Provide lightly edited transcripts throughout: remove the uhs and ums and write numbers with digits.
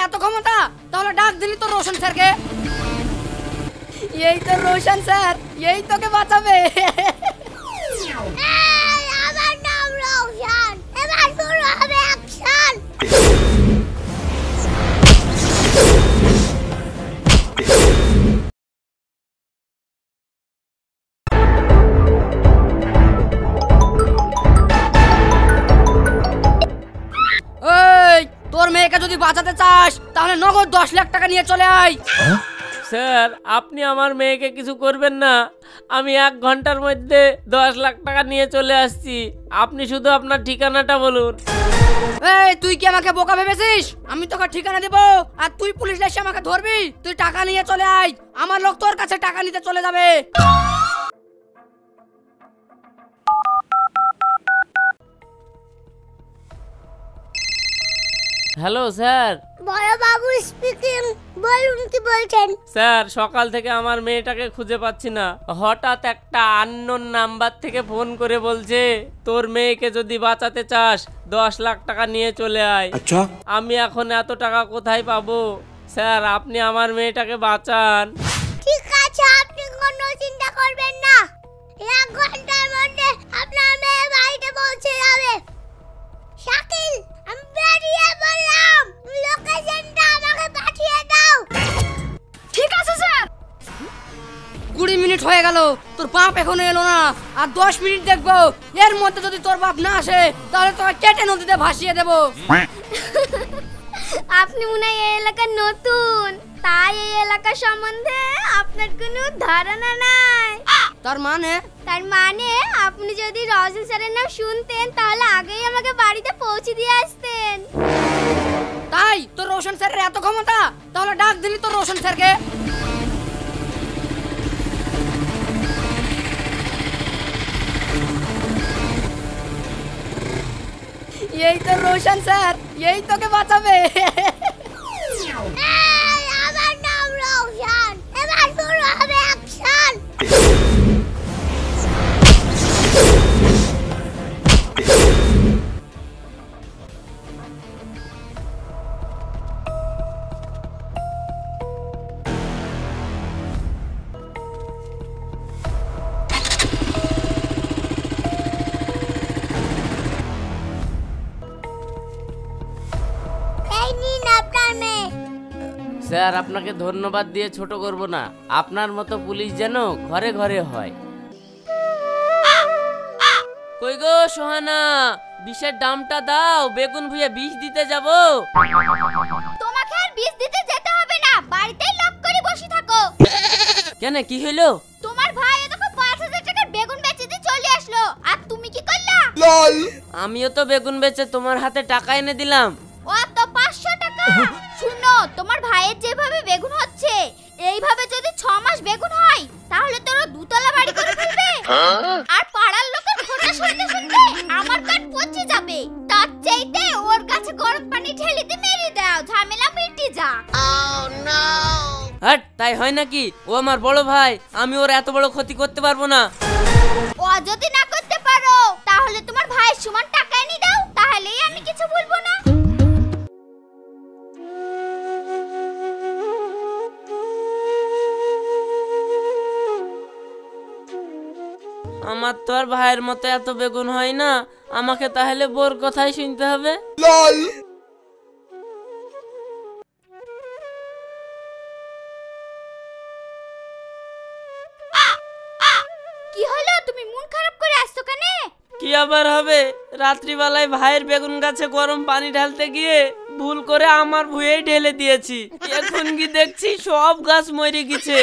এত ক্ষমতা, তাহলে ডাক দিলি তো রোশন স্যারকে। এই তো রোশন স্যার, এই তোকে বাঁচাবে। আমার নাম রওশন, এবার শুরু হবে অ্যাকশন। তোর মেয়েকে যদি বাঁচাতে চাস তাহলে নগদ 10 লাখ টাকা নিয়ে চলে আয়। স্যার আপনি আমার মেয়েকে কিছু করবেন না, আমি 1 ঘন্টার মধ্যে 10 লাখ টাকা নিয়ে চলে আসছি, আপনি শুধু আপনার ঠিকানাটা বলুন। এই তুই কি আমাকে বোকা ভেবেছিস? আমি তোকে ঠিকানা দেব আর তুই পুলিশ এসে আমাকে ধরবি? তুই টাকা নিয়ে চলে আয়, আমার লোক তোর কাছে টাকা নিতে চলে যাবে। Hello sir. বড় বাবু স্পিকিং, বলুন কি বলছেন? স্যার সকাল থেকে আমার মেয়েটাকে খুঁজে পাচ্ছি না, হঠাৎ একটা আননোন নাম্বার থেকে ফোন করে বলছে তোর মেয়েকে যদি বাঁচাতে চাস 10 লাখ টাকা নিয়ে চলে আয়। আচ্ছা আমি এখন এত টাকা কোথায় পাবো? স্যার আপনি আমার মেয়েটাকে বাঁচান। ঠিক আছে, আপনি কোনো চিন্তা করবেন না, 1 ঘন্টার মধ্যে আপনার মেয়ে বাড়িতে পৌঁছে যাবে। শাকিল, আমি বেরিয়ে বললাম, লোকেশনটা আমাকে পাঠিয়ে দাও। ঠিক আছে স্যার। 20 মিনিট হয়ে গেল, তোর বাপ এখনো এলো না, আর 10 মিনিট দেখবো। এর মধ্যে যদি তোর বাপ না আসে তাহলে তোকে কেটে নদীতে ভাসিয়ে দেব। আপনি মনে হয় এই এলাকার নতুন, তাই এই এলাকা সম্বন্ধে আপনার কোনো ধারণা নাই। তার মানে আপনি যদি রওশন স্যারের নাম শুনতেন তাহলে আগেই আমাকে বাড়িতে পৌঁছে দিয়ে আসতেন। তাই তোর রোশন স্যারের এত ক্ষমতা, তাহলে ডাক দিলি তো রোশন স্যারকে। এই তো রোশন স্যার, এই তোকে বাঁচাবে। আমার নাম রওশন, এবার শুরু হবে অ্যাকশন। স্যার আপনাকে ধন্যবাদ দিয়ে ছোট করব না, আপনার মতো পুলিশ যেন ঘরে ঘরে হয়। কই গো সোহানা, বিষের দামটা দাও, বেগুন ভুঁয়ে বিষ দিতে যাব। তোমাকে আর বিষ দিতে যেতে হবে না, বাড়িতেই লক করে বসে থাকো। কেন কি হলো? তোমার ভাই এতক্ষণ 5000 টাকার বেগুন বেচে দিয়ে চলে আসলো, আর তুমি কি করলা? আমিও তো বেগুন বেচে তোমার হাতে টাকা এনে দিলাম। ও তো 500 টাকা। শুনো, তোমার ভাইয়ের যেভাবে বেগুন হচ্ছে, এইভাবে যদি 6 মাস বেগুন হয় তাহলে তোর 2 তলা বাড়ি করে ফেলবে, আর পাড়ার লোকের খোঁটা শুনতে শুনতে আমার কান পচে যাবে। তার চাইতে ওর কাছে গরম পানি ঢেলে দিয়ে মেরে দাও, ঝামেলা মিটে যাক। হট, তাই হয় নাকি? ও আমার বড় ভাই, আমি ওর এত বড় ক্ষতি করতে পারবো না। ও যদি না করতে পারো তাহলে তোমার ভাইয়ের সমান টাকা এনে দাও, তাহলেই আমি কিছু বলবো না। আমার তো আর ভাইয়ের মতো এত বেগুন হয় না, আমাকে তাহলে বোর কথাই শুনতে হবে। কি হলো, তুমি মন খারাপ করে আসছো কেন? কি আবার হবে, রাত্রিবেলায় ভাইয়ের বেগুন গাছে গরম পানি ঢালতে গিয়ে ভুল করে আমার ভুঁয়েই ঢেলে দিয়েছি, এখন কি দেখছি সব গাছ মরে গেছে।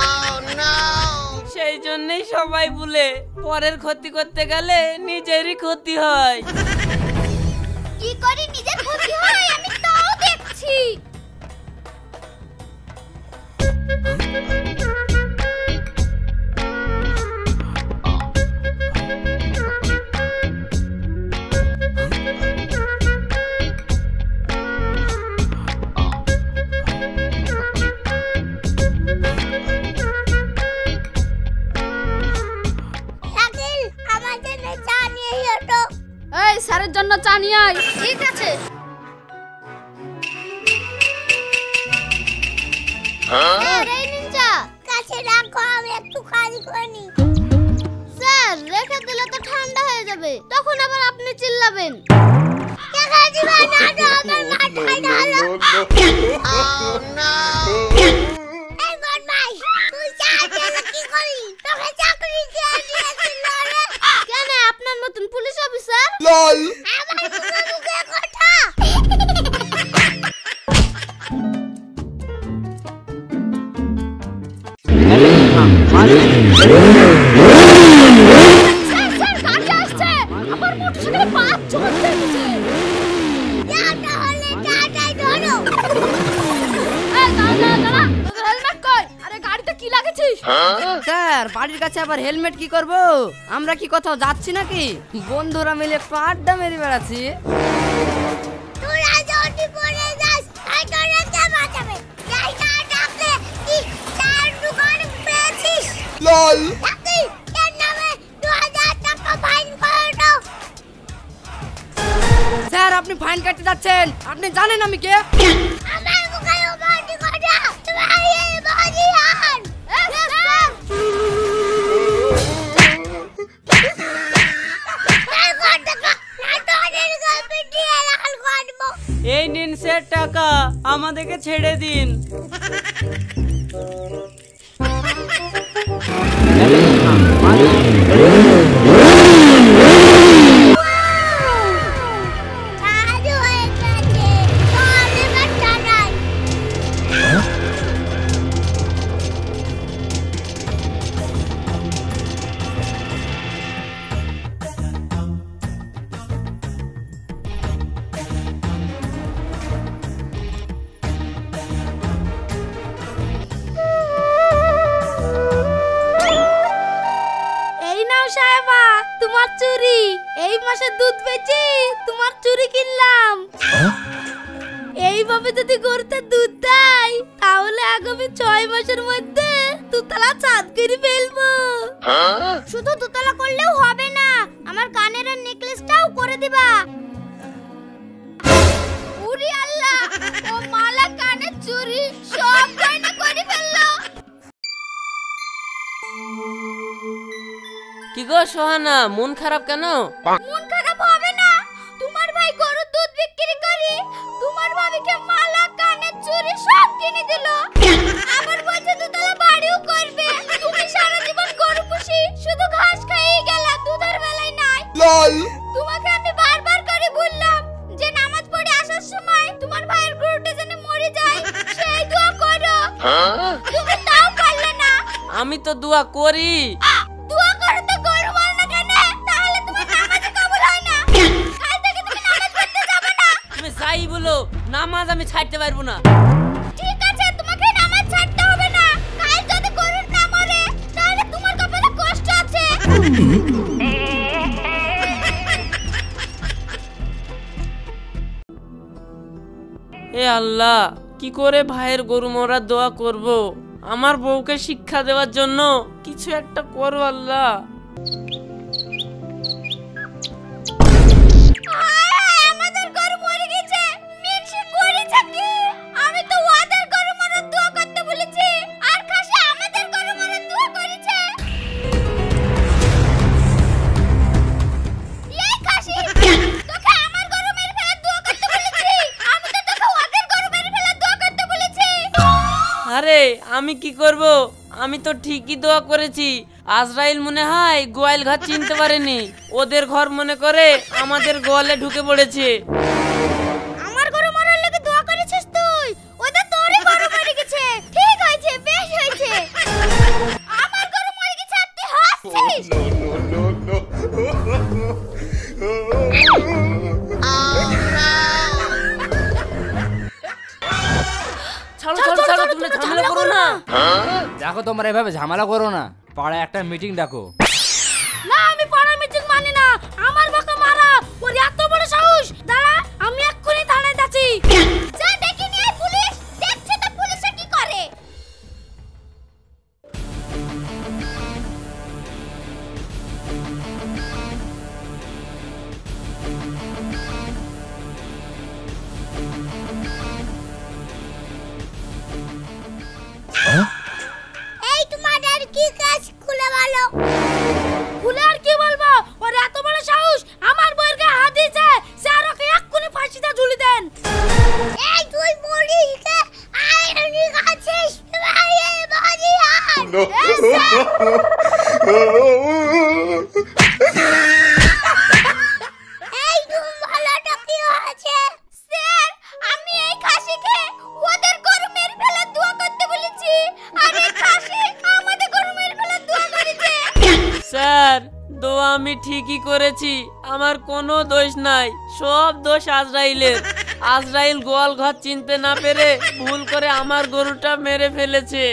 সেই জন্যই সবাই বলে পরের ক্ষতি করতে গেলে নিজেরই ক্ষতি হয়। কি করে নিজের ক্ষতি হয় আমি তাও দেখছি। এই স্যারের জন্য চা নিয়ে আয়। ঠিক আছে। স্যার এই নিন চা। কাছে রাখো, আমি একটু খালি করে নি। স্যার রেখে দিলে তো ঠান্ডা হয়ে যাবে, তখন আবার আপনি চিল্লাবেন। কেন আপনার মতন পুলিশ অফিসার? স্যার বাড়ির কাছে আবার হেলমেট কি করব? আমরা কি কোথাও যাচ্ছি নাকি? বন্ধুরা মিলে একটু আড্ডা মেরে বেড়াচ্ছি। স্যার আপনি ফাইন কাটতে যাচ্ছেন, আপনি জানেন আমি কে? এই নিন স্যার টাকা, আমাদেরকে ছেড়ে দিন। তোমার চুরি, এই মাসে দুধ বেচি তোমার চুরি কিনলাম। এইভাবে যদি গরুতে দুধ দেয় তাহলে আগামী 6 মাসের মধ্যে দুতলা ছাদ করে ফেলবো। শুধু দুতলা করলেও হবে না, আমার কানের নেকলেসটাও করে দিবা। উরি আল্লাহ, ও মালা কানের চুরি সব গয়না করে ফেললো। কি গো সোহানা, মন খারাপ কেন? মন খারাপ হবে না, তোমার ভাই গরুর দুধ বিক্রি করে তোমার ভাবিকে মালা কানের চুরি সব কিনে দিল। আবার বলছে দুতলা বাড়িও করবে। তুমি সারা জীবন গরু পুষি শুধু ঘাস খাইয়ে গেলা, দুধের বেলায় নাই। তোমাকে আমি বারবার করে বললাম যে নামাজ পড়ে আসার সময় তোমার ভাইয়ের গরুটা যেন মরে যায় সেই দোয়া করো, তুমি তাও করলে না। আমি তো দোয়া করি। নামাজ আমি ছাড়তে পারবো না। ঠিক আছে, তোমাকে নামাজ ছাড়তে হবে না। কাল যদি গরুর না মরে তাহলে তোমার কপালে কষ্ট আছে। এ আল্লাহ, কি করে ভাইয়ের গরু মরার দোয়া করব? আমার বউকে শিক্ষা দেওয়ার জন্য কিছু একটা করো আল্লাহ। আরে আমি কি করব? আমি তো ঠিকই দোয়া করেছি। আজরাইল মনে হয় গোয়াল ঘর চিনতে পারেনি, ওদের ঘর মনে করে আমাদের গোয়ালে ঢুকে পড়েছে। আমার গরু মরার লাগি দোয়া করেছিস তুই? ওদের তোরই গরু মরে গেছে। ঠিক হয়েছে, বেশ হয়েছে। আমার গরু মরে গেছে আর তুই হাসছিস? ঝামেলা করো না। দেখো তোমরা এভাবে ঝামেলা করো না, পাড়ায় একটা মিটিং ডাকো। না, আমি পাড়ার মিটিং মানি না। আমার বাবা মারা, ওর এত বড় সাহস। দাঁড়া, আমি এক্ষুনি থানায় যাচ্ছি। যা দেখি নিয়ে পুলিশ দেখছে তো পুলিশে কি করে। ঠিকই করেছি, আমার কোনো দোষ নাই, সব দোষ আজরাইলের। আজরাইল গোয়াল ঘর চিনতে না পেরে ভুল করে আমার গরুটা মেরে ফেলেছে।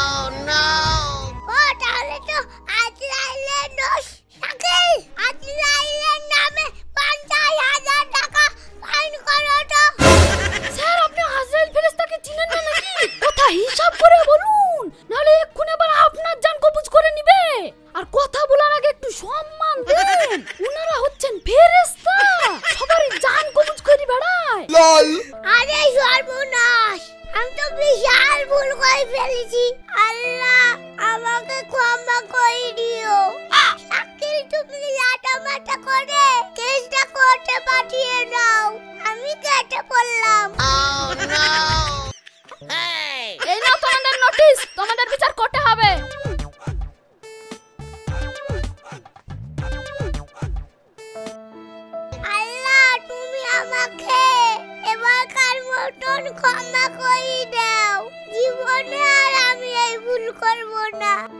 ও তাহলে তো আজরাইলের দোষ থাকে। আজরাইলের নামে 50,000 টাকা ফাইন করো তো। স্যার আপনি আজরাইল ফেরেশতাকে চিনেন না নাকি? কথা হিসাব করে বলুন, নাহলে এক্ষুনি আবার আপনার জান কবজ করে নিবে। আর কথা বলার আগে একটু সম্মান দেন, উনারা হচ্ছেন ফেরেশতা, সবারই জান কবজ করে বেড়ায়। লল আরে সর্বনাশ, আমি তো বিশাল ভুল করে ফেলেছি। আল্লাহ আমাকে ক্ষমা করে দিও। শাকিল তুমি লাটামাটা করে কেসটা কোর্টে পাঠিয়ে দাও, আমি কেটে পড়লাম। এই নাও তোমাদের নোটিশ, তোমাদের বিচার করতে হবে। আল্লাহ তুমি আমাকে এবারকার মতন ক্ষমা করে দাও, জীবনে আর আমি এই ভুল করব না।